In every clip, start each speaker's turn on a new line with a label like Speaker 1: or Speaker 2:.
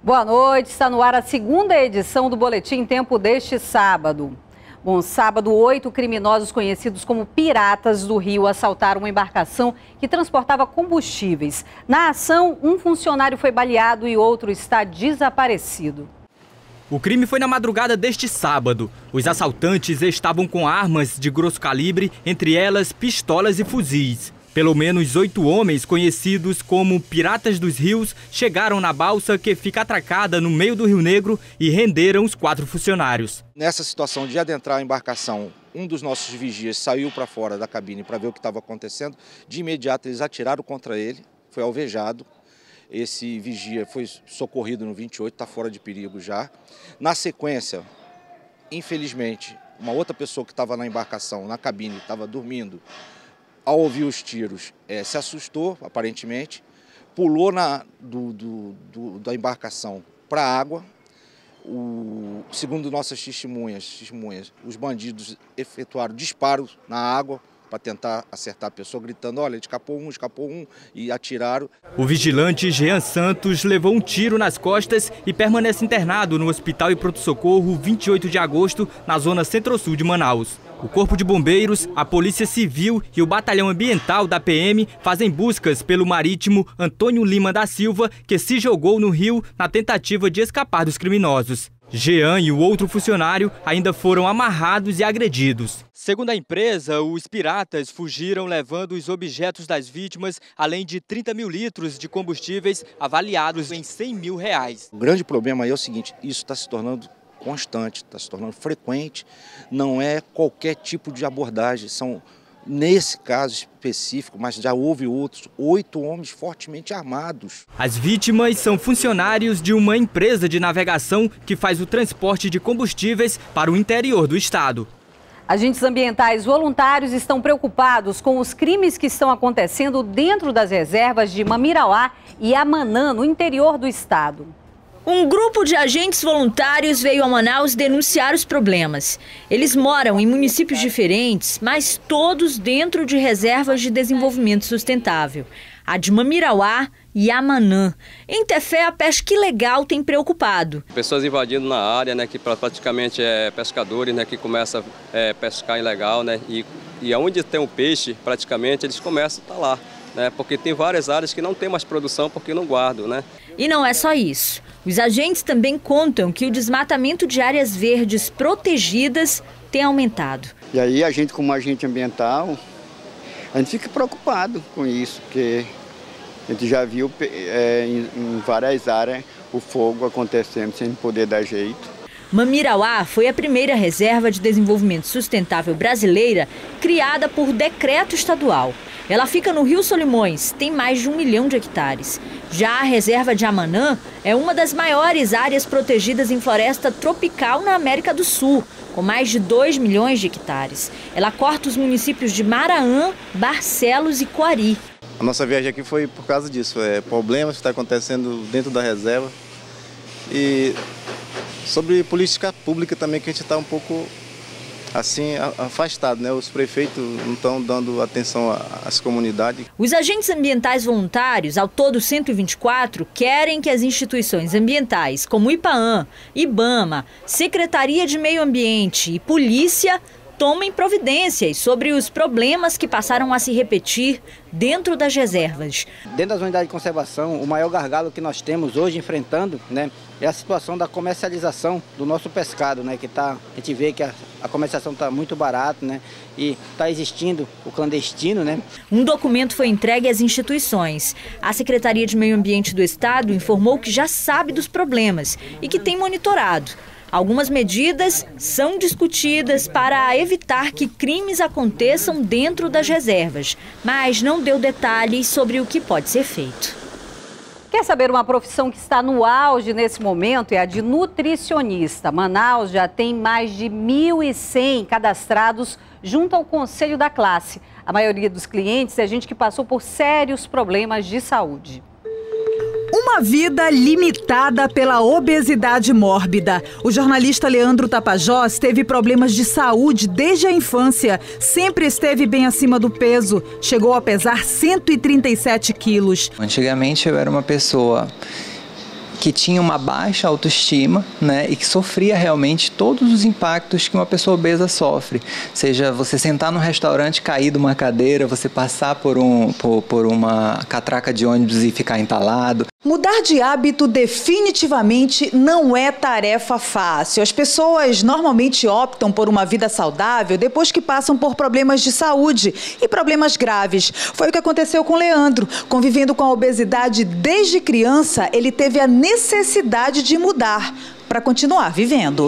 Speaker 1: Boa noite, está no ar a segunda edição do Boletim Tempo deste sábado. Bom, sábado, 8 criminosos conhecidos como Piratas do Rio assaltaram uma embarcação que transportava combustíveis. Na ação, um funcionário foi baleado e outro está desaparecido.
Speaker 2: O crime foi na madrugada deste sábado. Os assaltantes estavam com armas de grosso calibre, entre elas pistolas e fuzis. Pelo menos 8 homens, conhecidos como Piratas dos Rios, chegaram na balsa que fica atracada no meio do Rio Negro e renderam os 4 funcionários.
Speaker 3: Nessa situação de adentrar a embarcação, um dos nossos vigias saiu para fora da cabine para ver o que estava acontecendo. De imediato eles atiraram contra ele, foi alvejado. Esse vigia foi socorrido no 28, está fora de perigo já. Na sequência, infelizmente, uma outra pessoa que estava na embarcação, na cabine, estava dormindo, ao ouvir os tiros, se assustou, aparentemente, pulou da embarcação para a água. Segundo nossas testemunhas, os bandidos efetuaram disparos na água para tentar acertar a pessoa, gritando: olha, escapou um, e atiraram.
Speaker 2: O vigilante Jean Santos levou um tiro nas costas e permanece internado no Hospital e Pronto-Socorro 28 de agosto, na zona centro-sul de Manaus. O Corpo de Bombeiros, a Polícia Civil e o Batalhão Ambiental da PM fazem buscas pelo marítimo Antônio Lima da Silva, que se jogou no rio na tentativa de escapar dos criminosos. Jean e o outro funcionário ainda foram amarrados e agredidos. Segundo a empresa, os piratas fugiram levando os objetos das vítimas, além de 30 mil litros de combustíveis avaliados em R$100 mil.
Speaker 3: O grande problema aí é o seguinte: isso está se tornando constante, está se tornando frequente, não é qualquer tipo de abordagem, são, nesse caso específico, mas já houve outros, 8 homens fortemente armados.
Speaker 2: As vítimas são funcionários de uma empresa de navegação que faz o transporte de combustíveis para o interior do estado.
Speaker 1: Agentes ambientais voluntários estão preocupados com os crimes que estão acontecendo dentro das reservas de Mamirauá e Amanã, no interior do estado.
Speaker 4: Um grupo de agentes voluntários veio a Manaus denunciar os problemas. Eles moram em municípios diferentes, mas todos dentro de reservas de desenvolvimento sustentável. A de Mamirauá e Amanã. Em Tefé, a pesca ilegal tem preocupado.
Speaker 5: Pessoas invadindo na área, né, que praticamente é pescadores, né, que começam a pescar ilegal, né, e onde tem o peixe, praticamente, eles começam a estar lá, né, porque tem várias áreas que não tem mais produção porque não guardam, né.
Speaker 4: E não é só isso. Os agentes também contam que o desmatamento de áreas verdes protegidas tem aumentado.
Speaker 6: E aí a gente, como agente ambiental, a gente fica preocupado com isso, porque a gente já viu em várias áreas o fogo acontecendo sem poder dar jeito.
Speaker 4: Mamirauá foi a primeira reserva de desenvolvimento sustentável brasileira criada por decreto estadual. Ela fica no Rio Solimões, tem mais de 1 milhão de hectares. Já a reserva de Amanã é uma das maiores áreas protegidas em floresta tropical na América do Sul, com mais de 2 milhões de hectares. Ela corta os municípios de Maraã, Barcelos e Coari.
Speaker 7: A nossa viagem aqui foi por causa disso, problemas que estão acontecendo dentro da reserva e sobre política pública também, que a gente está um pouco assim afastado, né? Os prefeitos não estão dando atenção às comunidades.
Speaker 4: Os agentes ambientais voluntários, ao todo 124, querem que as instituições ambientais como IPAAM, IBAMA, Secretaria de Meio Ambiente e Polícia tomem providências sobre os problemas que passaram a se repetir dentro das reservas.
Speaker 8: Dentro das unidades de conservação, o maior gargalo que nós temos hoje enfrentando, né, é a situação da comercialização do nosso pescado, né, que a gente vê que a comercialização está muito barata, né, e está existindo o clandestino, né.
Speaker 4: Um documento foi entregue às instituições. A Secretaria de Meio Ambiente do Estado informou que já sabe dos problemas e que tem monitorado. Algumas medidas são discutidas para evitar que crimes aconteçam dentro das reservas, mas não deu detalhes sobre o que pode ser feito.
Speaker 1: Quer saber uma profissão que está no auge nesse momento? É a de nutricionista. Manaus já tem mais de 1.100 cadastrados junto ao Conselho da Classe. A maioria dos clientes é gente que passou por sérios problemas de saúde.
Speaker 9: Uma vida limitada pela obesidade mórbida. O jornalista Leandro Tapajós teve problemas de saúde desde a infância. Sempre esteve bem acima do peso. Chegou a pesar 137 quilos.
Speaker 10: Antigamente eu era uma pessoa que tinha uma baixa autoestima, né, e que sofria realmente todos os impactos que uma pessoa obesa sofre. Seja você sentar no restaurante, cair de uma cadeira, você passar por uma catraca de ônibus e ficar entalado.
Speaker 9: Mudar de hábito definitivamente não é tarefa fácil. As pessoas normalmente optam por uma vida saudável depois que passam por problemas de saúde e problemas graves. Foi o que aconteceu com Leandro. Convivendo com a obesidade desde criança, ele teve a necessidade de mudar para continuar vivendo.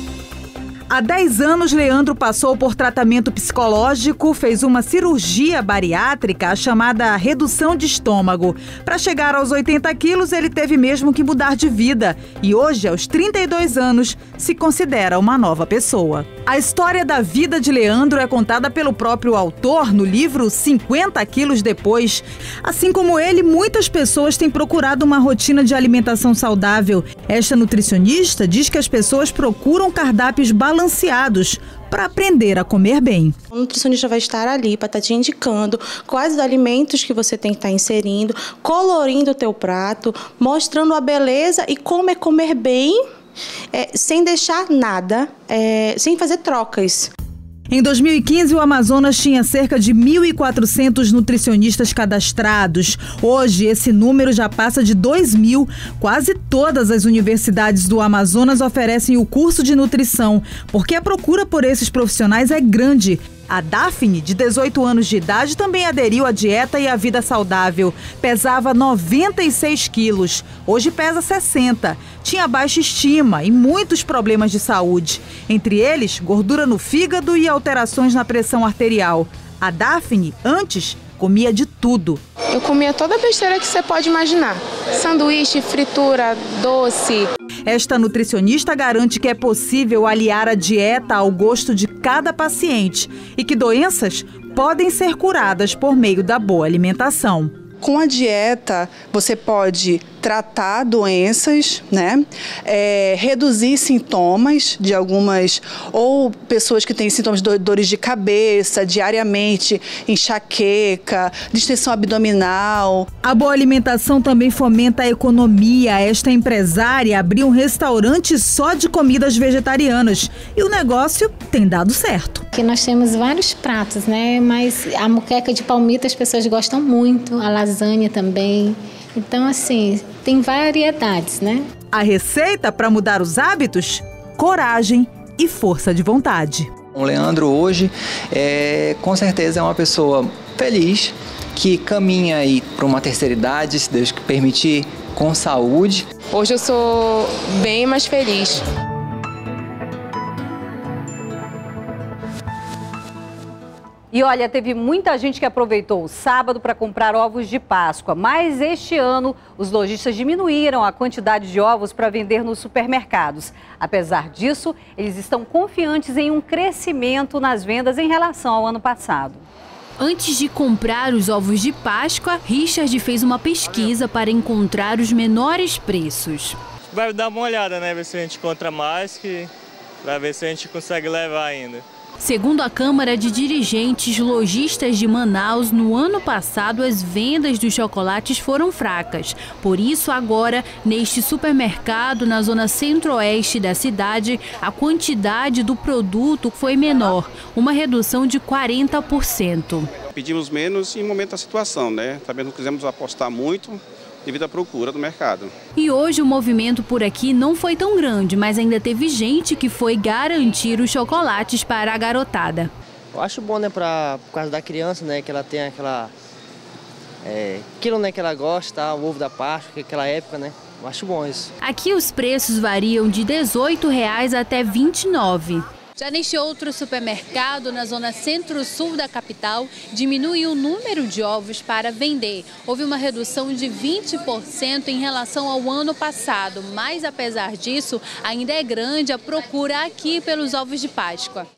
Speaker 9: Há 10 anos, Leandro passou por tratamento psicológico, fez uma cirurgia bariátrica, a chamada redução de estômago. Para chegar aos 80 quilos, ele teve mesmo que mudar de vida. E hoje, aos 32 anos, se considera uma nova pessoa. A história da vida de Leandro é contada pelo próprio autor no livro 50 quilos depois. Assim como ele, muitas pessoas têm procurado uma rotina de alimentação saudável. Esta nutricionista diz que as pessoas procuram cardápios balanceados para aprender a comer bem.
Speaker 11: O nutricionista vai estar ali para estar te indicando quais os alimentos que você tem que estar inserindo, colorindo o teu prato, mostrando a beleza e como é comer bem, sem deixar nada, sem fazer trocas.
Speaker 9: Em 2015, o Amazonas tinha cerca de 1.400 nutricionistas cadastrados. Hoje, esse número já passa de 2.000. Quase todas as universidades do Amazonas oferecem o curso de nutrição, porque a procura por esses profissionais é grande. A Daphne, de 18 anos de idade, também aderiu à dieta e à vida saudável. Pesava 96 quilos, hoje pesa 60. Tinha baixa estima e muitos problemas de saúde. Entre eles, gordura no fígado e alterações na pressão arterial. A Daphne, antes, comia de tudo.
Speaker 11: Eu comia toda a besteira que você pode imaginar. Sanduíche, fritura, doce.
Speaker 9: Esta nutricionista garante que é possível aliar a dieta ao gosto de cada paciente e que doenças podem ser curadas por meio da boa alimentação.
Speaker 12: Com a dieta, você pode tratar doenças, né? Reduzir sintomas de algumas, ou pessoas que têm sintomas de dores de cabeça, diariamente, enxaqueca, distensão abdominal.
Speaker 9: A boa alimentação também fomenta a economia. Esta empresária abriu um restaurante só de comidas vegetarianas e o negócio tem dado certo.
Speaker 13: Aqui nós temos vários pratos, né? Mas a moqueca de palmito as pessoas gostam muito, a lasanha também. Então, assim, tem variedades, né?
Speaker 9: A receita para mudar os coragem e força de vontade.
Speaker 10: O Leandro hoje, com certeza, é uma pessoa feliz, que caminha aí para uma terceira idade, se Deus permitir, com saúde.
Speaker 11: Hoje eu sou bem mais feliz.
Speaker 1: E olha, teve muita gente que aproveitou o sábado para comprar ovos de Páscoa, mas este ano os lojistas diminuíram a quantidade de ovos para vender nos supermercados. Apesar disso, eles estão confiantes em um crescimento nas vendas em relação ao ano passado.
Speaker 14: Antes de comprar os ovos de Páscoa, Richard fez uma pesquisa para encontrar os menores preços.
Speaker 15: Vai dar uma olhada, né? Ver se a gente encontra mais, para ver se a gente consegue levar ainda.
Speaker 14: Segundo a Câmara de Dirigentes Lojistas de Manaus, no ano passado as vendas dos chocolates foram fracas. Por isso, agora, neste supermercado, na zona centro-oeste da cidade, a quantidade do produto foi menor, uma redução de 40%.
Speaker 16: Pedimos menos em momento da situação, né? Também não quisemos apostar muito devido à procura do mercado.
Speaker 14: E hoje o movimento por aqui não foi tão grande, mas ainda teve gente que foi garantir os chocolates para a garotada.
Speaker 17: Eu acho bom, né, por causa da criança, né, que ela tem aquilo, né, que ela gosta, o ovo da Páscoa, aquela época, né. Eu acho bom isso.
Speaker 14: Aqui os preços variam de R$ 18,00 até R$ 29,00. Já neste outro supermercado, na zona centro-sul da capital, diminuiu o número de ovos para vender. Houve uma redução de 20% em relação ao ano passado, mas apesar disso, ainda é grande a procura aqui pelos ovos de Páscoa.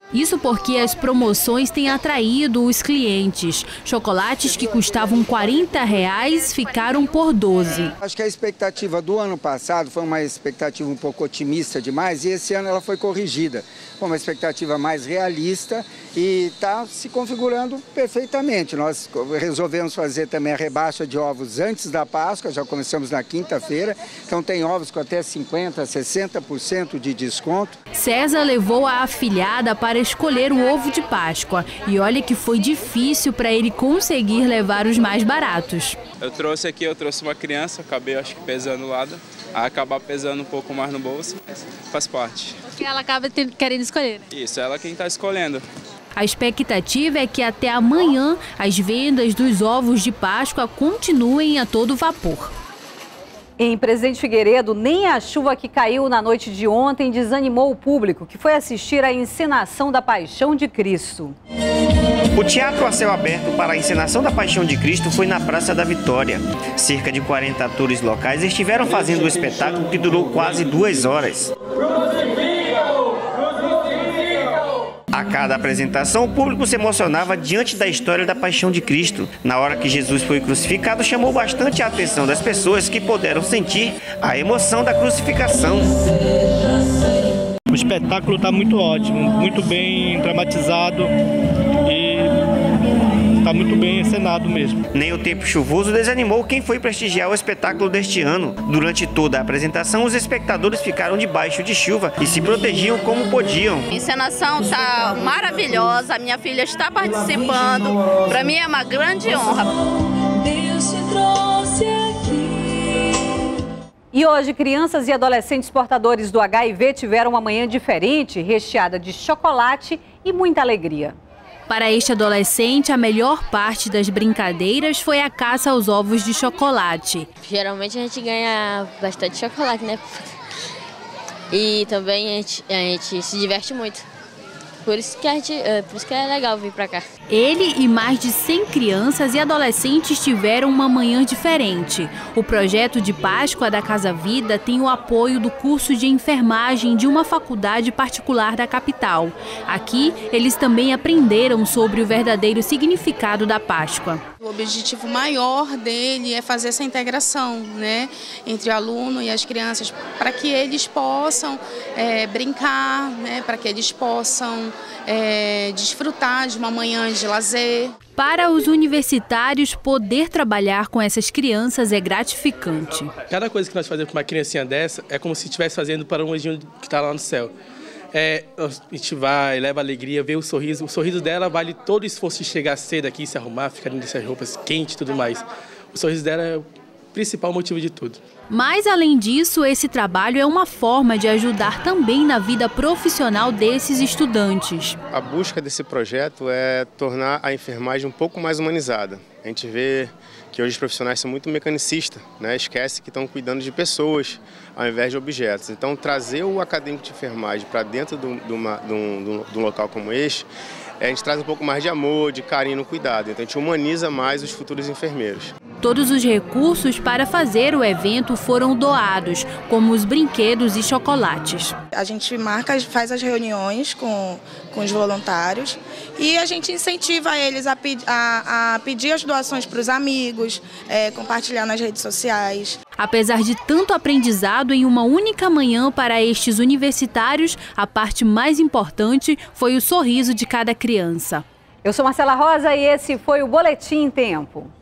Speaker 14: Isso porque as promoções têm atraído os clientes. Chocolates que custavam R$40 ficaram por 12.
Speaker 18: Acho que a expectativa do ano passado foi uma expectativa um pouco otimista demais e esse ano ela foi corrigida. Foi uma expectativa mais realista e está se configurando perfeitamente. Nós resolvemos fazer também a rebaixa de ovos antes da Páscoa, já começamos na quinta-feira. Então tem ovos com até 50%, 60% de desconto.
Speaker 14: César levou a afilhada para escolher o ovo de Páscoa. E olha que foi difícil para ele conseguir levar os mais baratos.
Speaker 19: Eu trouxe uma criança, acabei acho que pesando o lado. Acabar pesando um pouco mais no bolso, mas faz parte.
Speaker 14: Porque ela acaba querendo escolher, né?
Speaker 19: Isso, ela quem está escolhendo.
Speaker 14: A expectativa é que até amanhã as vendas dos ovos de Páscoa continuem a todo vapor.
Speaker 1: Em Presidente Figueiredo, nem a chuva que caiu na noite de ontem desanimou o público, que foi assistir à encenação da Paixão de Cristo.
Speaker 20: O teatro a céu aberto para a encenação da Paixão de Cristo foi na Praça da Vitória. Cerca de 40 atores locais estiveram fazendo o espetáculo que durou quase 2 horas. A cada apresentação, o público se emocionava diante da história da Paixão de Cristo. Na hora que Jesus foi crucificado, chamou bastante a atenção das pessoas que puderam sentir a emoção da crucificação.
Speaker 21: O espetáculo está muito ótimo, muito bem dramatizado e está muito bem encenado mesmo.
Speaker 20: Nem o tempo chuvoso desanimou quem foi prestigiar o espetáculo deste ano. Durante toda a apresentação, os espectadores ficaram debaixo de chuva e se protegiam como podiam.
Speaker 22: A encenação está maravilhosa, a minha filha está participando. Para mim é uma grande honra. Deus te trouxe aqui.
Speaker 1: E hoje, crianças e adolescentes portadores do HIV tiveram uma manhã diferente, recheada de chocolate e muita alegria.
Speaker 14: Para este adolescente, a melhor parte das brincadeiras foi a caça aos ovos de chocolate.
Speaker 23: Geralmente a gente ganha bastante chocolate, né? E também a gente se diverte muito. Por isso que é legal vir pra cá.
Speaker 14: Ele e mais de 100 crianças e adolescentes tiveram uma manhã diferente. O projeto de Páscoa da Casa Vida tem o apoio do curso de enfermagem de uma faculdade particular da capital. Aqui, eles também aprenderam sobre o verdadeiro significado da Páscoa.
Speaker 24: O objetivo maior dele é fazer essa integração, né, entre o aluno e as crianças, para que eles possam brincar, né, para que eles possam desfrutar de uma manhã de lazer.
Speaker 14: Para os universitários, poder trabalhar com essas crianças é gratificante.
Speaker 25: Cada coisa que nós fazemos com uma criancinha dessa é como se estivesse fazendo para um anjinho que está lá no céu. A gente vai, leva alegria, vê o sorriso dela vale todo o esforço de chegar cedo aqui, se arrumar, ficar dentro dessas roupas quentes e tudo mais. O sorriso dela é o principal motivo de tudo.
Speaker 14: Mas, além disso, esse trabalho é uma forma de ajudar também na vida profissional desses estudantes.
Speaker 26: A busca desse projeto é tornar a enfermagem um pouco mais humanizada. A gente vê que hoje os profissionais são muito mecanicistas, né? Esquece que estão cuidando de pessoas ao invés de objetos. Então, trazer o acadêmico de enfermagem para dentro de um local como este, a gente traz um pouco mais de amor, de carinho no cuidado. Então, a gente humaniza mais os futuros enfermeiros.
Speaker 14: Todos os recursos para fazer o evento foram doados, como os brinquedos e chocolates.
Speaker 27: A gente faz as reuniões com os voluntários e a gente incentiva eles a pedir as doações para os amigos, compartilhar nas redes sociais.
Speaker 14: Apesar de tanto aprendizado em uma única manhã para estes universitários, a parte mais importante foi o sorriso de cada criança.
Speaker 1: Eu sou Marcela Rosa e esse foi o Boletim em Tempo.